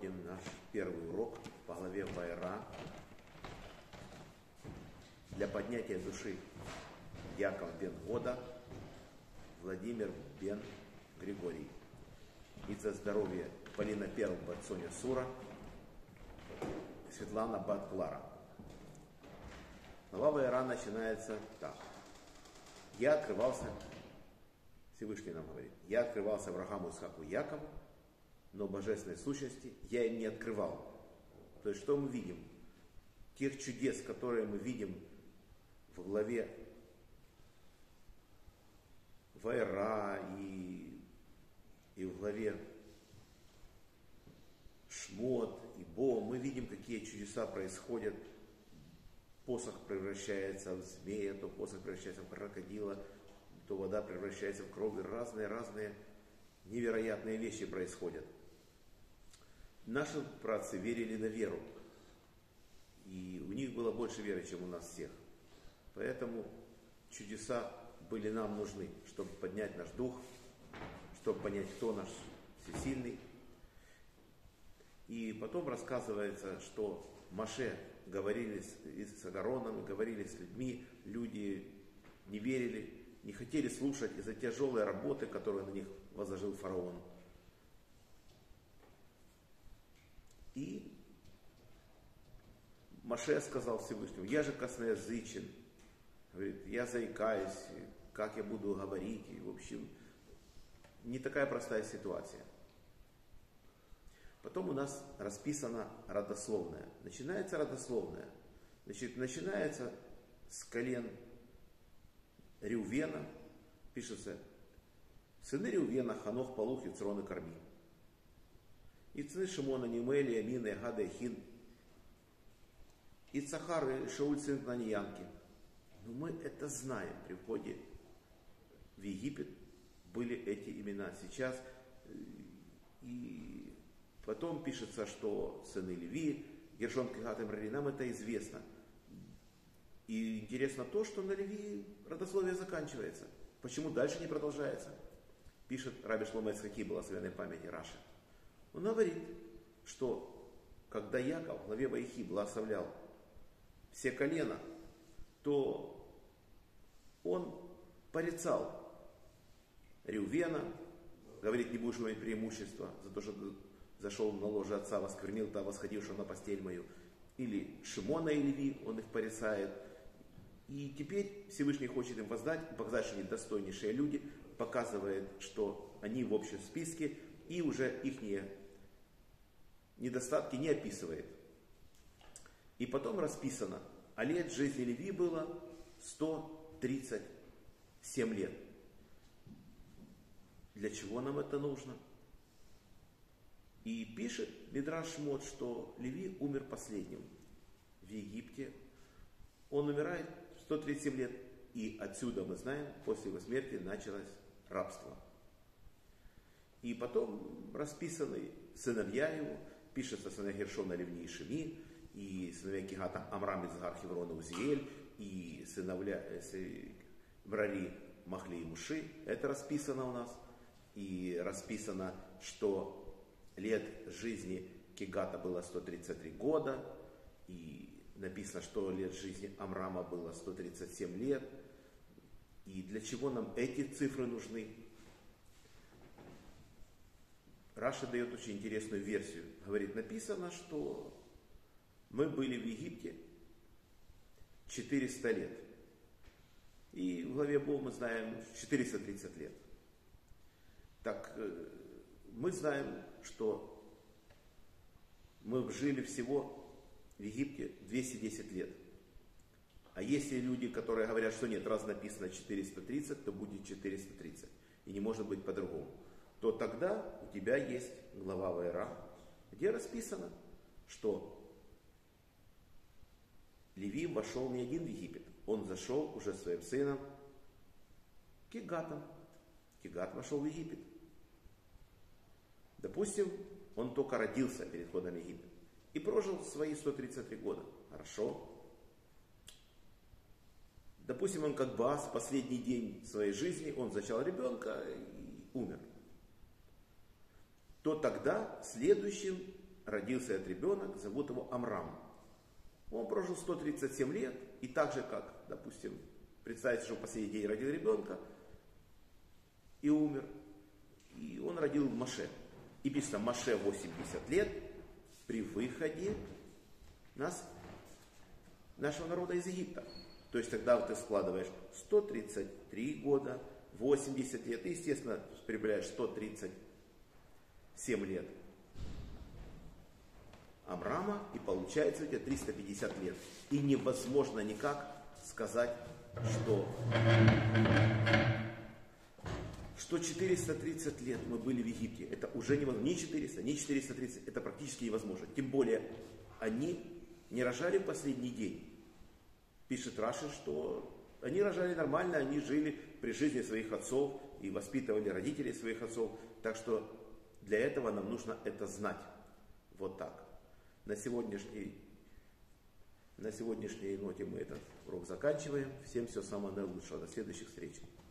проводим наш первый урок по главе Ваэра для поднятия души Яков бен Года, Владимир бен Григорий. И за здоровье Полина Перл бат Соня Сура, Светлана бат Клара. Глава Ваэра начинается так. Я открывался, Всевышний нам говорит, я открывался Аврааму, Исхаку и Якову, но божественной сущности я им не открывал. То есть, что мы видим? Тех чудес, которые мы видим в главе Ваэра и в главе Шмот и Бо, мы видим, какие чудеса происходят. Посох превращается в змея, то посох превращается в крокодила, то вода превращается в кровь. Разные невероятные вещи происходят. Наши праотцы верили на веру. И у них было больше веры, чем у нас всех. Поэтому чудеса были нам нужны, чтобы поднять наш дух, чтобы понять, кто наш всесильный. И потом рассказывается, что Моше говорили с Агароном, говорили с людьми, люди не верили, не хотели слушать из-за тяжелой работы, которую на них возложил фараон. И Моше сказал Всевышнему: я же косноязычен, говорит, я заикаюсь, как я буду говорить, и в общем, не такая простая ситуация. Потом у нас расписано родословное. Начинается родословное. Значит, начинается с колен Реувена. Пишется: сыны Реувена, Ханох, Палух, Ицрон и Карми. И сыны Шимона, Нимели, Амина, Гада и Хин. И Цахар, и Шауль, сын Наньянки. Но мы это знаем. При входе в Египет были эти имена. Сейчас и потом пишется, что сыны Леви, Гершон, Кегат и Мерари, нам это известно. И интересно то, что на Леви родословие заканчивается. Почему дальше не продолжается? Пишет Раби Шломо Ицхаки, благословенной памяти Раши. Он говорит, что когда Яков в главе Ваихи благословлял все колена, то он порицал Реувена, говорит, не будешь иметь преимущества за то, что зашел на ложе отца, восквернил та восходившего на постель мою. Или Шимона и Леви, он их порицает. И теперь Всевышний хочет им воздать, показать, что они достойнейшие люди, показывает, что они в общем списке, и уже их недостатки не описывает. И потом расписано, а лет жизни Леви было 137 лет. Для чего нам это нужно? И пишет Мидраш Шмот, что Леви умер последним в Египте. Он умирает в 137 лет. И отсюда мы знаем, после его смерти началось рабство. И потом расписаны сыновья его. Пишется сыновья Гершона, Левни и Шими. И сыновья Кегата Амрам, Изгар, Хеврон, Узиэль. И сыновья Мрари, Махли и Муши. Это расписано у нас. И расписано, что лет жизни Кегата было 133 года, и написано, что лет жизни Амрама было 137 лет. И для чего нам эти цифры нужны? Раши дает очень интересную версию. Говорит, написано, что мы были в Египте 400 лет. И в главе Бо мы знаем 430 лет. Так мы знаем, что мы жили всего в Египте 210 лет. А если люди, которые говорят, что нет, раз написано 430, то будет 430. И не может быть по-другому. То тогда у тебя есть глава Ваэра, где расписано, что Леви вошел не один в Египет. Он зашел уже своим сыном Кегатом. Кегат вошел в Египет. Допустим, он только родился перед входом в Египет и прожил свои 133 года. Хорошо. Допустим, он как Баас, последний день своей жизни, он зачал ребенка и умер. То тогда следующим родился этот ребенок, зовут его Амрам. Он прожил 137 лет, и так же, как, допустим, представьте, что в последний день родил ребенка и умер, и он родил Моше. И пишется, Моше 80 лет при выходе нашего народа из Египта. То есть тогда вот ты складываешь 133 года, 80 лет, и, естественно, прибавляешь 137 лет Амрама, и получается у тебя 350 лет. И невозможно никак сказать, что 430 лет мы были в Египте. Это уже невозможно. Ни 400, ни 430. Это практически невозможно. Тем более, они не рожали в последний день. Пишет Раши, что они рожали нормально, они жили при жизни своих отцов и воспитывали родителей своих отцов. Так что для этого нам нужно это знать. Вот так. На сегодняшней ноте мы этот урок заканчиваем. Всем всего самого наилучшего. До следующих встреч.